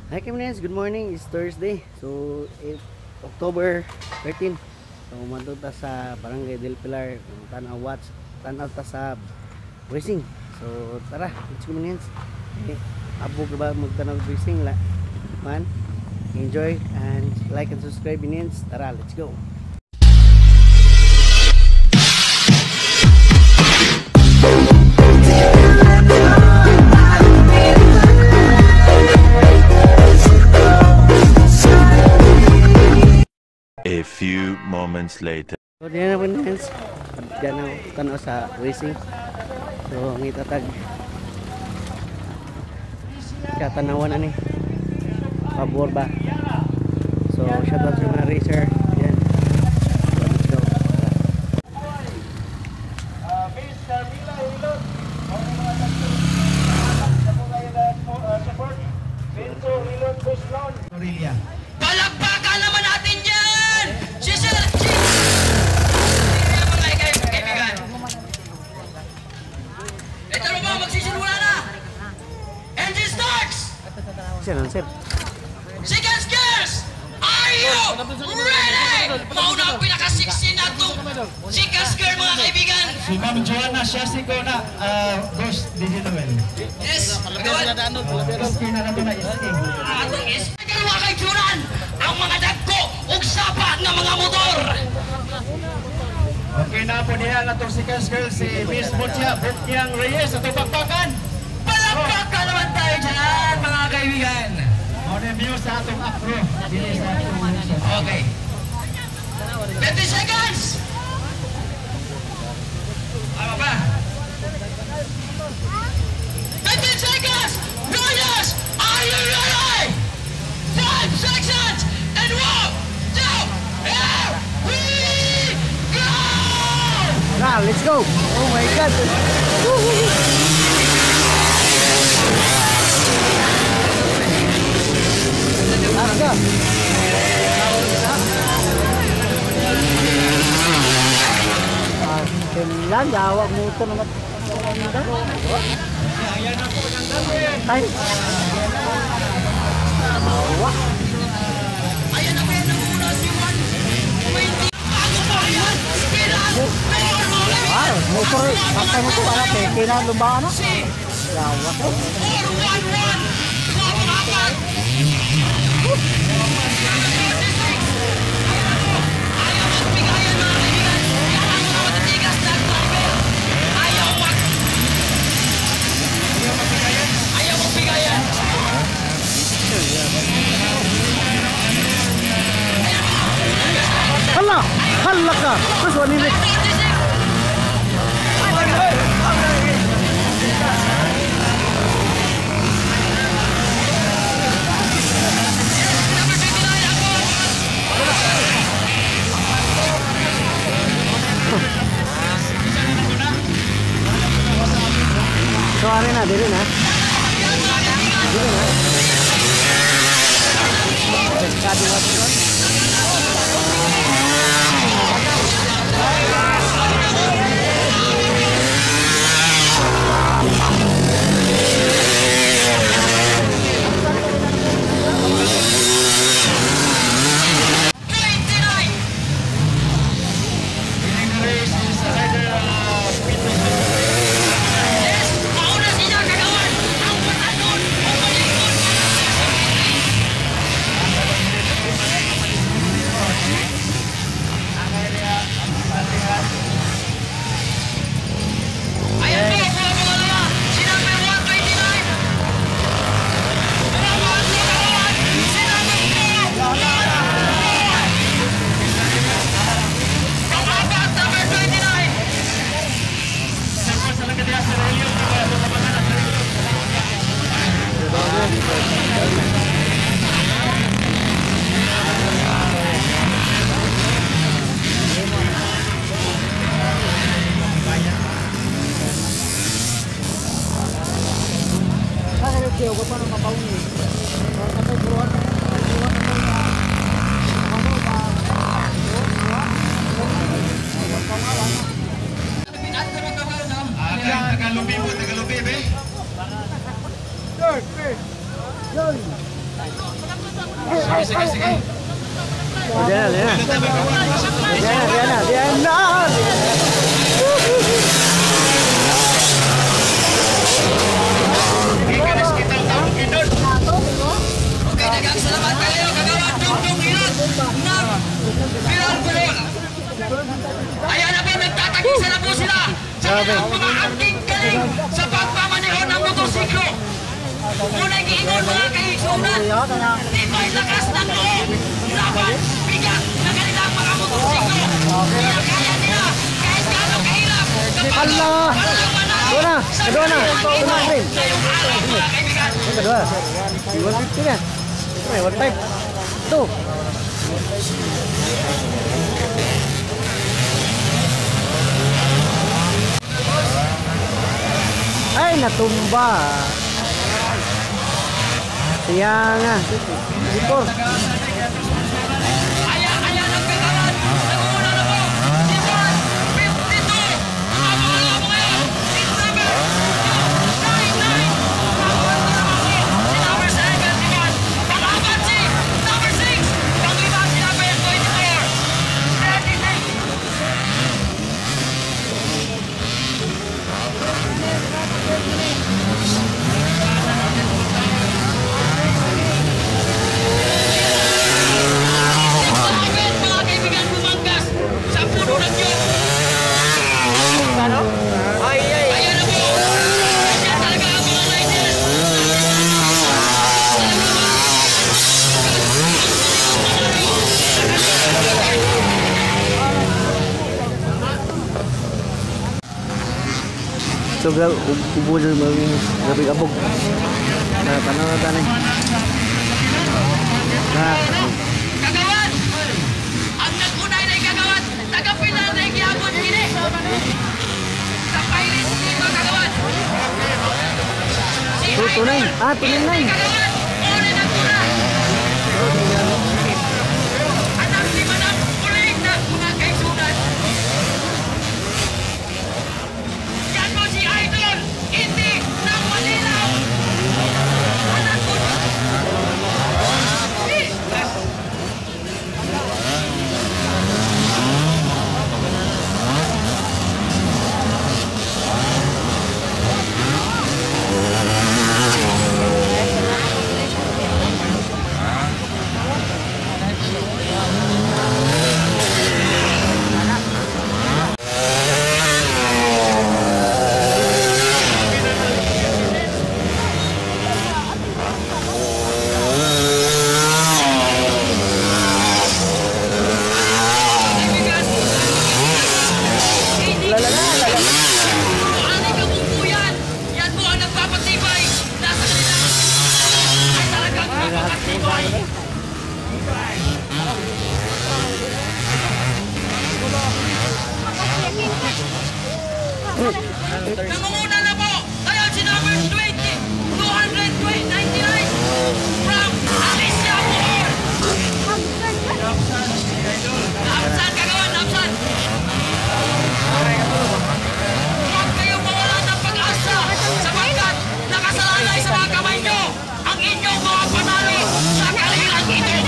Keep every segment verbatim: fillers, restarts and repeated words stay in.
Hi Kamines, good morning. It's Thursday. So, it, October thirteenth. So, mandun ta sa Barangay Del Pilar. Tanaw watch, tanaw ta sa racing. So, tara, let's go Kamines. Eh, abo ka ba magtanaw racing la? Man, enjoy and like and subscribe Kamines. Tara, let's go. A few moments later. So, diyan na po Kamines. Diyan na tanaw sa racing. So, ang itatag katanawan na ni pabor ba. So, shout out sa mga racer. Yan. So, let's go. Palakpakan naman natin dyan! Si Sir G! Mga kaibigan. Ito na ba? Magsisimula na! Engine starts! Sir, ano sir? Second gears! Are you ready? Mauna ang pinaka-sixteen na itong second gear mga kaibigan. Si Ma'am Joanna Siasico na uh, Ghost Digital. Yes, magawan. Ghost na nato na ising. Atong is-speaker mga kaibigan, ang mga dagko ug sapat ng mga motor. Okay na po niya na itong second girl si Miss Butya Bukyang Reyes sa tupakpakan. Palakpakan naman tayo dyan mga kaibigan. Mga review sa atong afro. Dili sa atong Okay. twenty seconds! Ano ba? fifteen seconds! Riders! Are you ready? five seconds! And one, two, here we go! Tara, let's go! Oh my God! Let's go! Ah, kailan gawag mo ito naman. Ay! Bawa! Ayan na kaya namuna si one twenty. Bago pa yan! Kailan? Ah, motor, patay mo ito pala, peke na lumbaan na. Gawa ko. four one one! Papapat! Ayaw magbigayan mga kaibigan! Yan ang mga matitigas na driver! Ayaw mag... Ayaw magbigayan! Hala! Hala ka! Mas wanimik! So, ari na, dili na. Dili na. Kado nga ito. twenty-nine! Yes! Mauna siya kagawan! Ang patanon! Ang malikot! Ayan po, mga mga lama! Si number one twenty-nine! Number one twenty-one! Si number four! Pang-apat, number twenty-nine! Kaya kaya ko pa nang mapauni. Ano buwan? Tagalubi po, tagalubi, be. Third, third. Yun. Sige, sige, sige. Diyan na, diyan na. Diyan na, diyan na, diyan na. Ikalas kitang taong kinod. Okay, dagang salamat kayo. Kagawa Dugdug Hilot ng Pilar Bulol. Ayan na po, nagtatagisa na po sila sa kanilang mga anting galing sa pagmamaneho ng motorsiklo. Unang giingon mga kaigsunan, dito ay lakas ng loob, laban, bigat na kanilang mga motorsiklo. Kaya kaya nila kahit gano'ng kahirap kapag Allah! Doon na! Doon na! Doon na, Green! ngayong araw mga kaibigan. Kedua, one fifty na. May one five. Ito. Ay, natumba. Kaya nga. Dipor. Ayan, ayan ang kagawan. Nagmuna na po. Si Juan, fifty-two. Mabawala mo ngayon. Team number nine nine. Nagmuna na po si number seven, si Juan. Palaban si number six. Panglima si number twenty-four. thirty-six. Bakit mga kaibigan bumanggas sa puno ng Diyos? Ayan na po. Yan talaga ang mga riders. So, grabe, ubo dyan mga grabe abog. Na, tanaw na tanay. Na, Kagawan! Ang nagkunay na ikagawan, tagapilan na ikiyabot kini. Sa pailis dito, kagawan. Si tu- tunay. Ah, tunay na. Kagawan, uli ng tunay. Anak si Manang, ulit na mga kaisunan. Yan mo si Idol, hindi ng Manilaw. Anak ko. Eh, kaibigan. Hindi Anay kabubuyan! Yan po ang nagpapatibay na sa kanila ay talagang napakatibay. Nangunguna na po tayo si number twenty, two ninety-nine from Alicia Bohol. Napsan, kagawan, napsan. Huwag kayong mawalan ng pag-asa sapagkat nakasalalay sa mga kamay nyo ang inyong mga panalo sa karerang ito.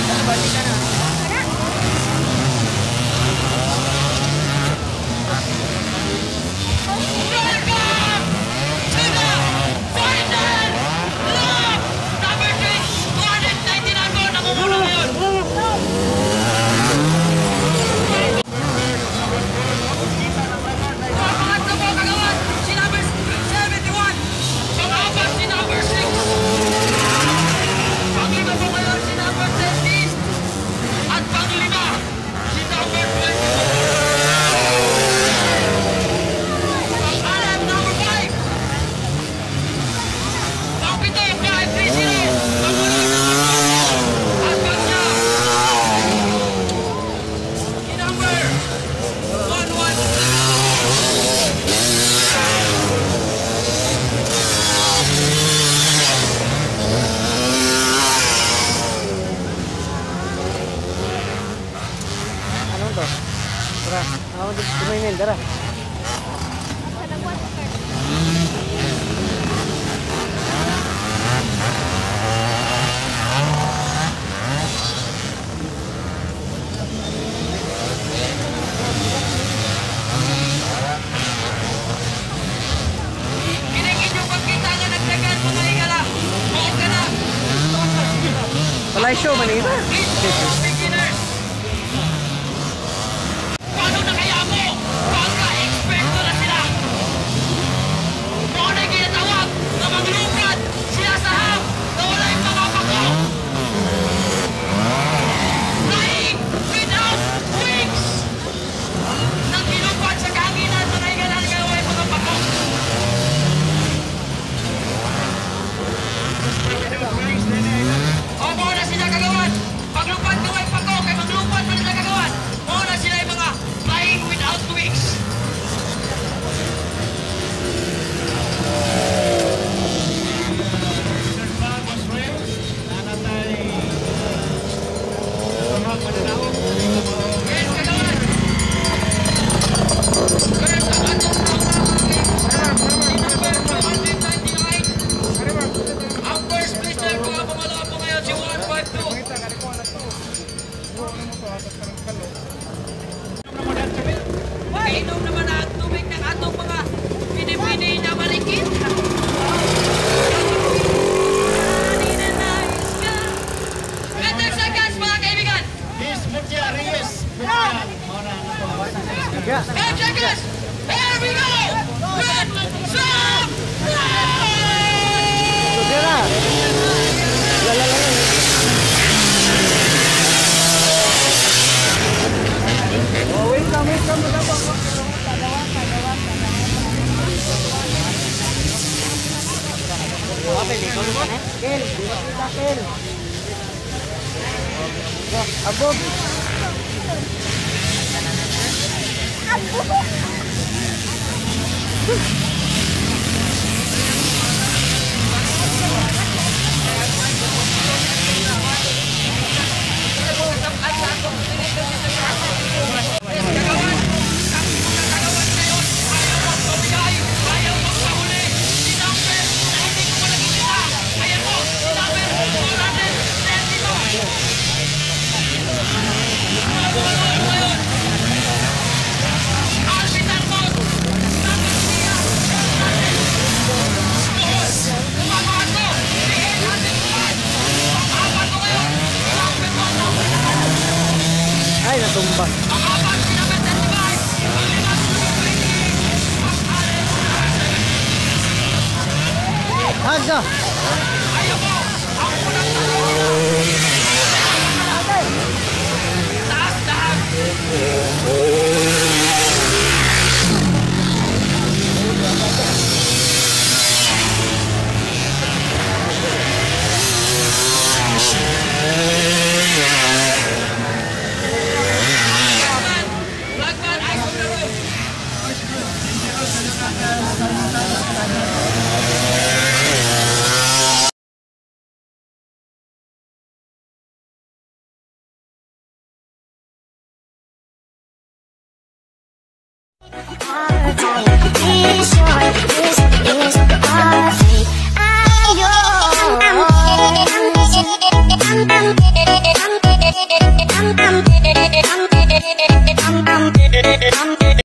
Welcome to the final lap! Number three, two ninety-nine po, namumula ngayon. Pangatlo po kagawan, si number seventy-one. Pangapat si number six. Panglima po ngayon si number thirty. At panglima si number twenty-two. Pangalan number five. Pangpito, five three zero. Pangulo at pangsa. Si number one one. ano to? Tara, ako dito kumainin, tara. Slideshow, manita. Beginners! Paano na kaya mo? Pagka-eksperto na sila! Mga na ginatawag na maglupad sila sa ham na wala yung mga pako! Flying without wings! Nang ginupad sa kahanginan na naiganan nga wala yung mga pako! O, mga na sila kagawan! Paglupad ko ay pako, kay maglupad pa nila kagawan! Mga na sila yung mga flying without wings! Yes, kagawan! Yes, ang atong si number one ninety-nine. Ang first place na mga pamala po ngayon si one five two. Kainom naman ang tubig ng atong mga pinipini na marikit. ten seconds mga kaibigan. Miss Mutia Reyes. Mutia. Yeah. ten seconds. Here we go. Red, stop, So, tira. La, la, la, la. Oh, wait lang, wait lang. Kel, Kel. Abog. Ay, natumba. Haga. Blackman, ice on the roof. Be sure